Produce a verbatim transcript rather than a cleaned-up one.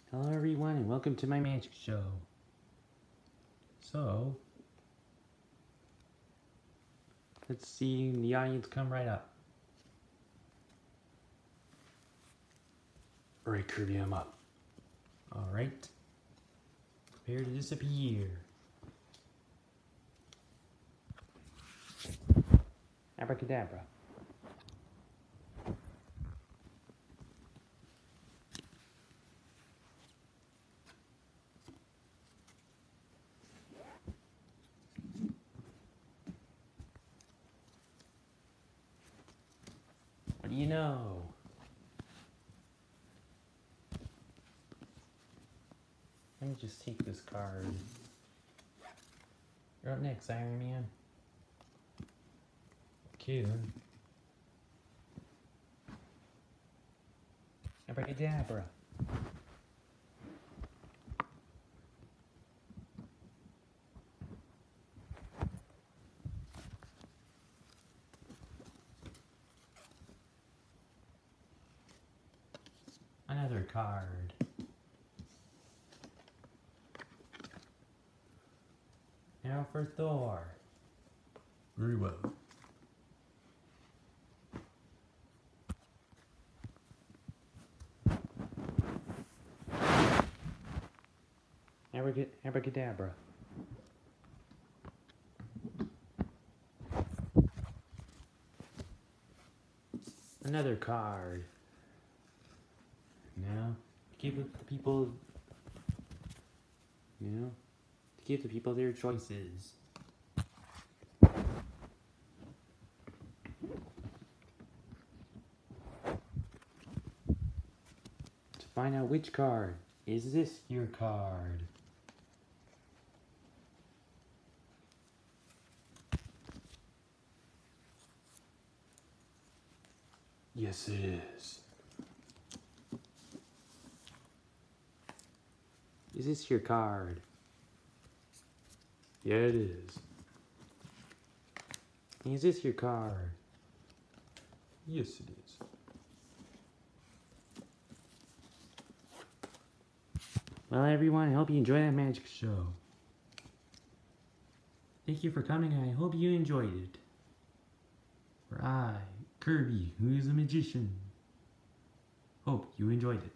Hello everyone and welcome to my magic show. So, let's see the audience come right up. Alright Kirby, I'm up. Alright. Prepare to disappear. Abracadabra. What do you know? Let me just take this card. You're up next, Iron Man. Okay then. Abracadabra. Another card. Now for Thor. Very well. Abracad abracadabra. Another card. Now, give the people, you know, to give the people their choices. To find out which card. Is this your card? Yes, it is. Is this your card? Yeah, it is. Is this your card? Yes, it is. Well, everyone, I hope you enjoyed that magic show. Thank you for coming, and I hope you enjoyed it. For I, Kirby, who is a magician, hope you enjoyed it.